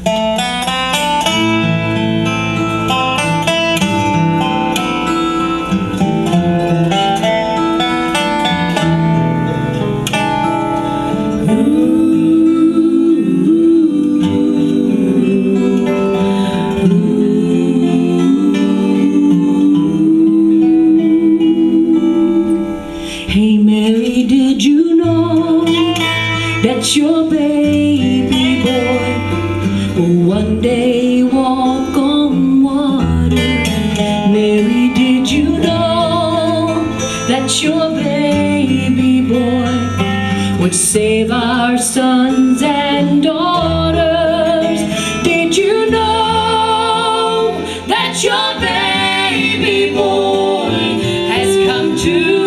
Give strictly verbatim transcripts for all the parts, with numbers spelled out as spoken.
Hey Mary, did you know that your baby boy will one day walk on water? Mary, did you know that your baby boy would save our sons and daughters? Did you know that your baby boy has come to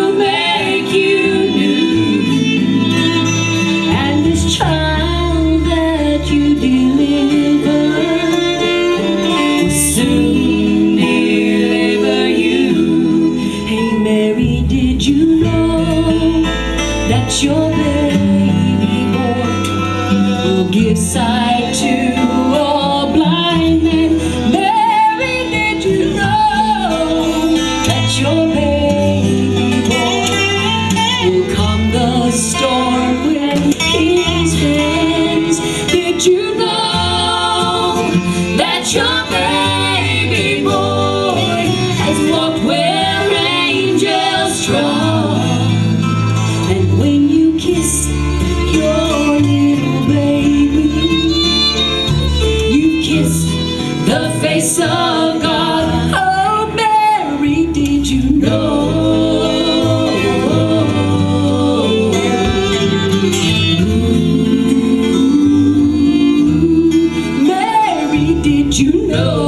child that you delivered will soon deliver you? Hey Mary, did you know that your baby boy will give sight to all blind men? Mary, did you know that your baby boy will calm the storm when he friends? Did you know that your baby boy has walked where angels trod? And when you kiss your little baby, you kiss the face of God. Oh Mary, did you know? Did you know?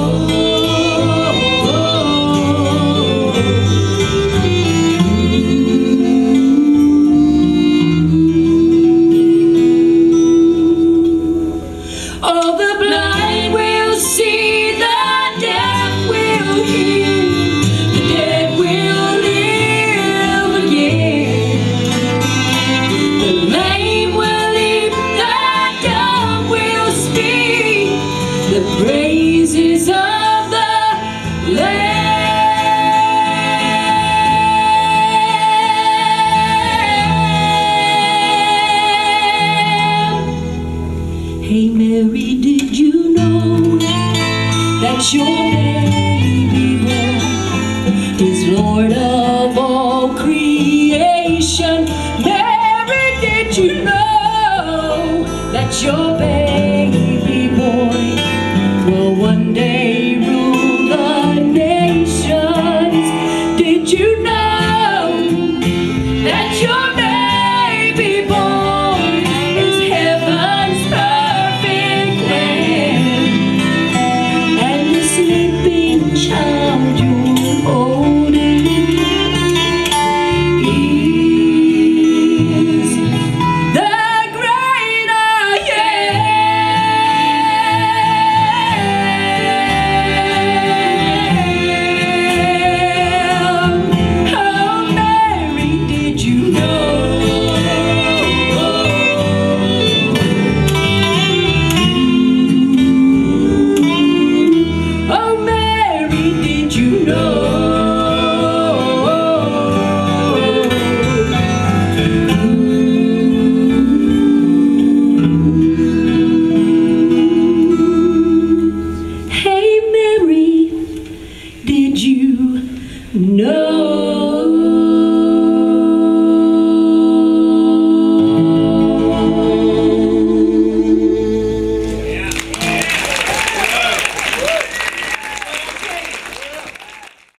All the blind will see, the deaf will hear, the dead will live again, the lame will leap, the dumb will speak, the praises of the Lamb. Hey Mary, did you know that your baby boy is Lord of all creation? Mary, did you know that your baby boy will one day rule the nations? Did you know that your baby boy is heaven's perfect Lamb? And the sleeping child you're holding is the great I am. Oh Mary, did you know? Oh Mary, did you know? Hey Mary, did you know?